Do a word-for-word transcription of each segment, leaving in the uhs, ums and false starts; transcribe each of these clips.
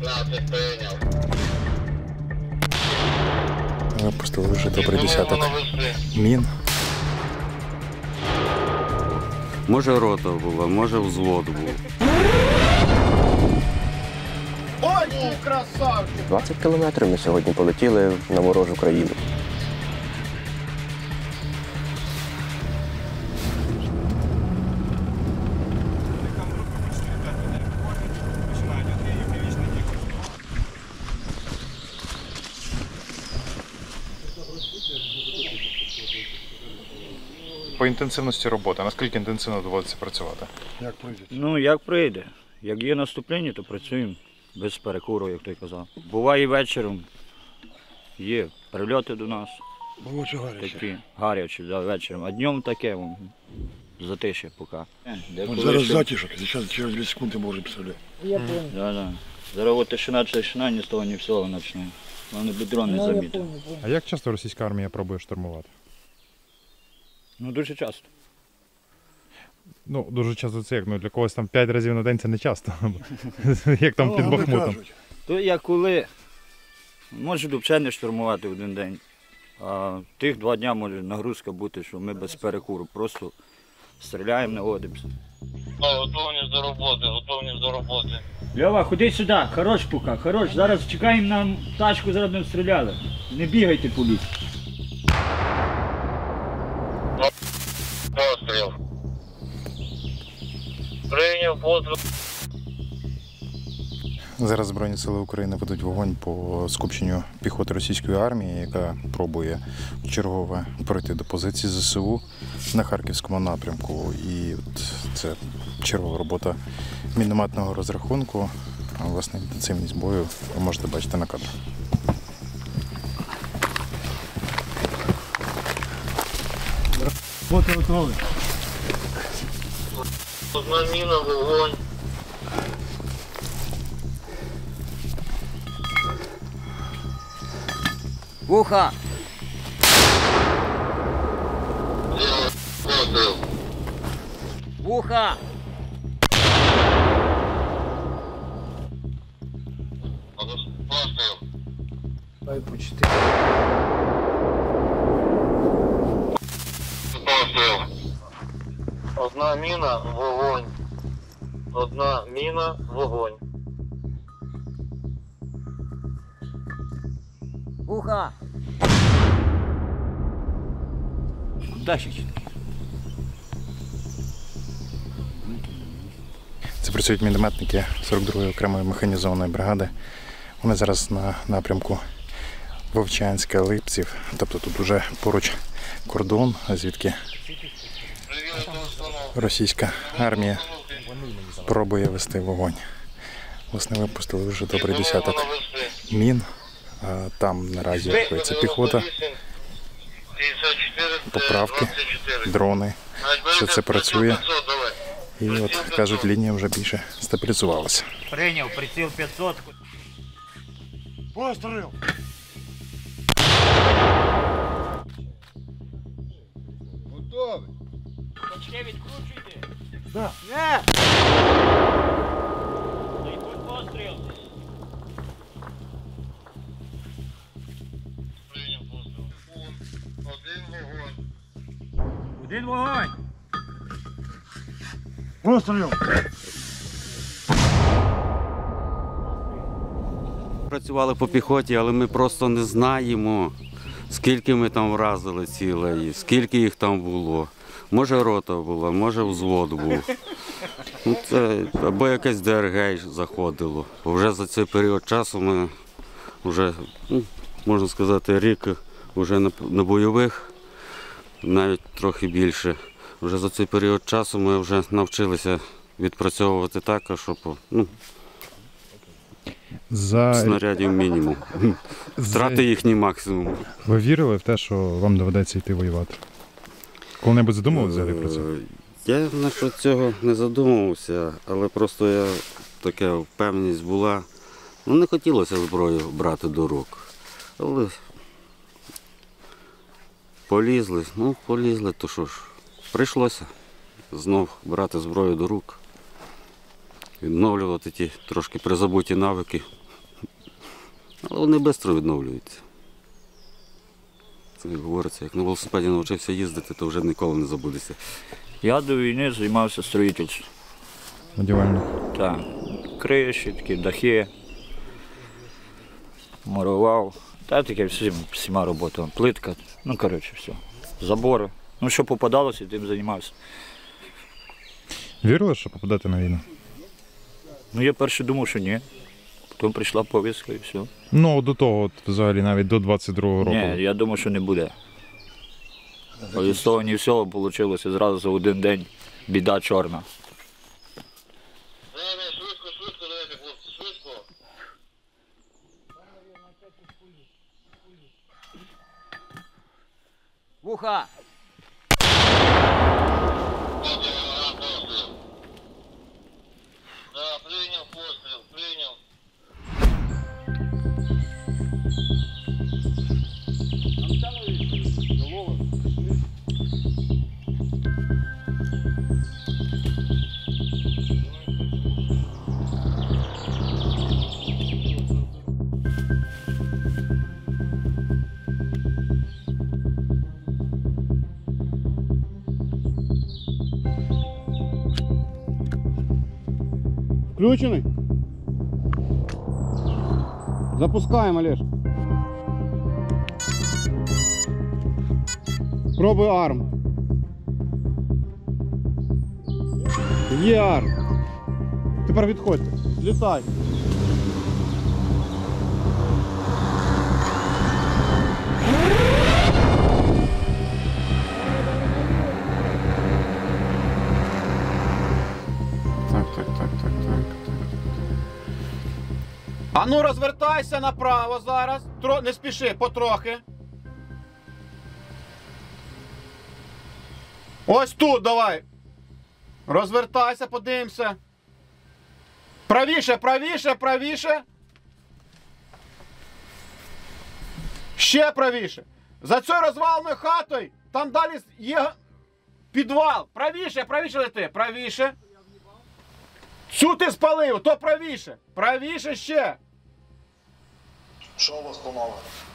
п'ятнадцять прийняв. Випустили вже добрий десяток мін. Може рота була, може взвод був. Ой, красавчик! двадцять кілометрів ми сьогодні полетіли на ворожу країну. По інтенсивності роботи, наскільки інтенсивно доводиться працювати? Як прийде? Ну, як прийде. Як є наступлення, то працюємо без перекуру, як той казав. Буває і вечором. Є прильоти до нас. Було чи гаряче? Такі гарячі, да, вечором. А днем таке, вон, затишє поки. От зараз затишок, зараз через дві секунди можемо представляти. Да, да. Зараз от тишина, тишина, ні з того, ні всього почне. Вони би дрон не замітили. А як часто російська армія пробує штурмувати? Ну, дуже часто. Ну, дуже часто це як, ну для когось там п'ять разів на день це не часто. Як там Ну, під вони Бахмутом. кажуть. То як коли, може взагалі не штурмувати один день. А тих два дня може нагрузка бути, що ми без перекуру. Просто стріляємо, наводимося. Готовність до роботи, готовність до роботи. Льова, ходи сюди, хорош поки, хорош. Зараз чекаємо на тачку, зараз не стріляли. Не бігайте по лісі. Постріл. Прийняв постріл. Зараз Збройні сили України ведуть вогонь по скупченню піхоти російської армії, яка пробує чергове пройти до позиції ЗСУ на Харківському напрямку. І от це чергова робота мінометного розрахунку. А, власне, інтенсивність бою ви можете бачити на кадрах. Бути готовий. Одна міна, вогонь. Вуха! Постріл. Вуха! Постріл. Дай по чотири. Постріл. Одна міна, вогонь. Одна міна, вогонь. Вуха! Куда ще? Це працюють мінометники сорок другої окремої механізованої бригади. Вони зараз на напрямку Вовчанська, Липців. Тобто тут уже поруч кордон, звідки російська армія пробує вести вогонь. Власне, випустили вже добрий десяток мін. Там наразі рухається піхота, поправки, дрони. Все це працює. І от, кажуть, лінія вже більше стабілізувалася. Прийняв, приціл п'ятсот. Постріл! Готовий. Точки відкручуйте. Да. Не! Дай тут постріл. Прийняв постріл. Один вогонь. Один вогонь. Постріл! Працювали по піхоті, але ми просто не знаємо, скільки ми там вразили цілей, скільки їх там було. Може рота була, може взвод був. Ну, це, або якесь ДРГ заходило. Вже за цей період часу ми, вже, ну, можна сказати, рік вже на, на бойових, навіть трохи більше. Вже за цей період часу ми вже навчилися відпрацьовувати так, щоб, ну, За... снарядів мінімум. Втрати їхній максимум. Ви вірили в те, що вам доведеться йти воювати? Коли-небудь задумували взагалі про це? Я насчет цього не задумувався, але просто я, така впевненість була. Ну, не хотілося зброю брати до рук. Але полізли, ну полізли, то що ж, прийшлося знов брати зброю до рук, відновлювати ті трошки призабуті навики Але вони швидко відновлюються. Це як говориться, як на велосипеді навчився їздити, то вже ніколи не забудеться. Я до війни займався строїтельством. Будівельник. Так, криші, такі дахи, мурував. Та таке всім, всіма роботами. Плитка, ну коротше, все. Забори. Ну, що попадалося, тим займався. Вірили, що попадете на війну? Ну, я перше думав, що ні. Потім прийшла повістка і все. Ну, до того, от, взагалі, навіть до двадцять другого року. Ні, я думав, що не буде. Але з того ні всього вийшло зразу за один день біда чорна. Давай, швидко, швидко, давайте, хлопці, швидко. Вуха! Да, прийняв постріл, прийняв. Включений? Запускаємо, Олеж. Пробуй арм. Є арм. Тепер відходьте. Злітай. Так, так, так, так, так, так. А ну розвертайся направо зараз. Тро... Не спіши, потрохи. Ось тут давай. Розвертайся, подивимося. Правіше, правіше, правіше. Ще правіше. За цією розваленою хатою, там далі є підвал. Правіше, правіше лети, правіше. Цю ти спалив, то правіше. Правіше ще. Що у вас помало?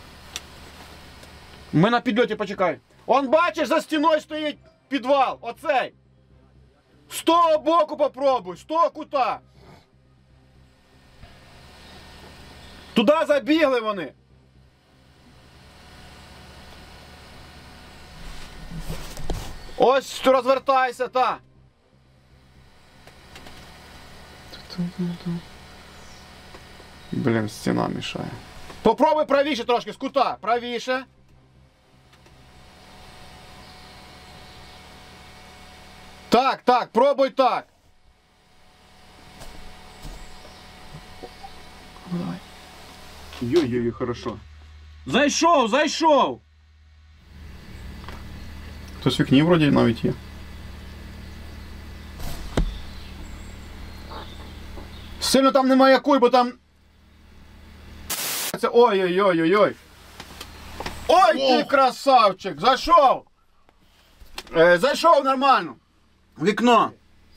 Ми на підльоті, почекай. Он бачиш, за стіною стоїть підвал. Оцей. З того боку попробуй, з того кута. Туди забігли вони. Ось розвертайся, та. Блін, стіна мішає. Попробуй правіше трошки, з кута. Правіше. Так, так, пробуй так. Йой-йой, хорошо. Зайшов, зайшов. Хтось в вікні вроді навіть є. Сильно там немає куй, бо там... Це ой-ой-ой-ой-ой. Ой, ти красавчик, зайшов. Е, зайшов нормально. В вікно.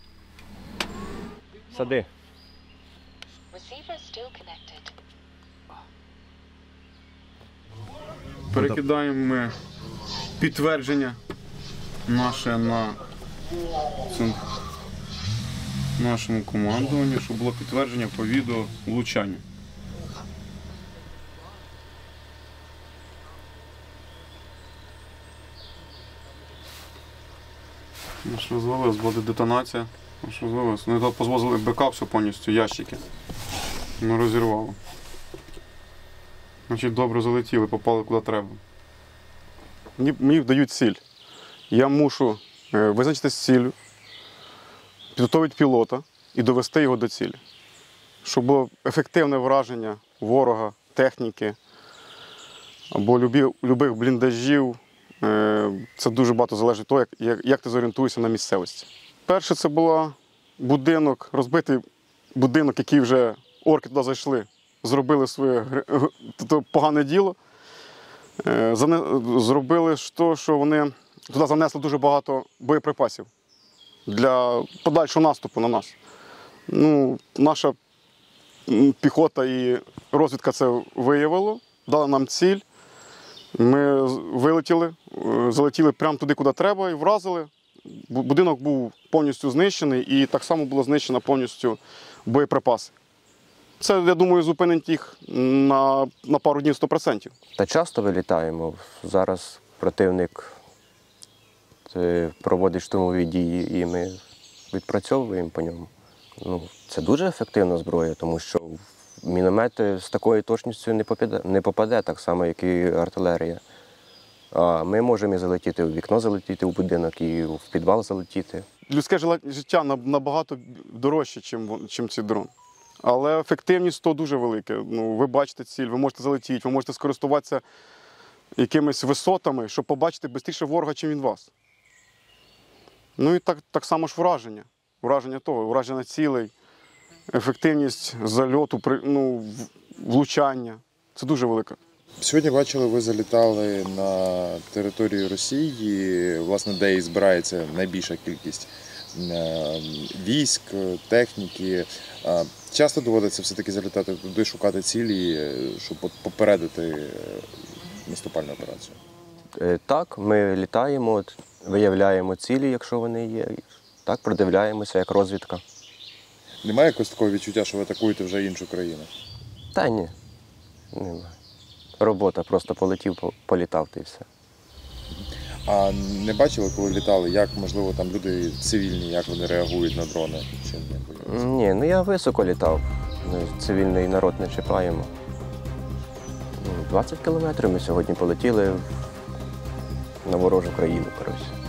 Сади. Receiver still connected. Перекидаємо ми підтвердження наше на цим нашому командуванню, щоб було підтвердження по відео влучання. Наш розвалилось, буде детонація. Наш розвалилось. Вони тут позвозили БК все повністю, ящики. Ну розірвало. Значить, добре залетіли, попали куди треба. Мені, мені дають ціль. Я мушу е, визначитися з ціллю, підготувати пілота і довести його до цілі. Щоб було ефективне враження ворога, техніки або любі, любих бліндажів. Е, це дуже багато залежить від того, як, як, як ти зорієнтуєшся на місцевості. Перше це був будинок, розбитий будинок, який вже орки туди зайшли. Зробили своє погане діло. Зробили те, що вони туди занесли дуже багато боєприпасів для подальшого наступу на нас. Ну, наша піхота і розвідка це виявило, дала нам ціль. Ми вилетіли, залетіли прямо туди, куди треба, і вразили. Будинок був повністю знищений, і так само було знищено повністю боєприпаси. Це, я думаю, зупинить їх на, на пару днів сто відсотків. Та часто вилітаємо. Зараз противник е, проводить штурмові дії, і ми відпрацьовуємо по ньому. Ну, це дуже ефективна зброя, тому що міномети з такою точністю не попаде, не попаде, так само, як і артилерія. А ми можемо і залетіти в вікно, залетіти в будинок, і в підвал залетіти. Людське життя набагато дорожче, ніж цей дрон. Але ефективність то дуже велика. Ну, ви бачите ціль, ви можете залетіти, ви можете скористуватися якимись висотами, щоб побачити швидше ворога, чим він вас. Ну і так, так само ж враження. Враження того, враження цілей, ефективність зальоту, ну, влучання. Це дуже велика. Сьогодні бачили, ви залітали на територію Росії, власне, де і збирається найбільша кількість військ, техніки. Часто доводиться все-таки залітати туди, шукати цілі, щоб попередити наступальну операцію? Так, ми літаємо, виявляємо цілі, якщо вони є. Так, продивляємося, як розвідка. Немає якогось такого відчуття, що ви атакуєте вже іншу країну? Та ні, немає. Робота, просто полетів, політав, та й все. А не бачили, коли літали, як, можливо, там люди цивільні, як вони реагують на дрони? Чи не бояться? Ні, ну я високо літав. Ми цивільний народ не чіпаємо. двадцять кілометрів ми сьогодні полетіли на ворожу країну, коротше.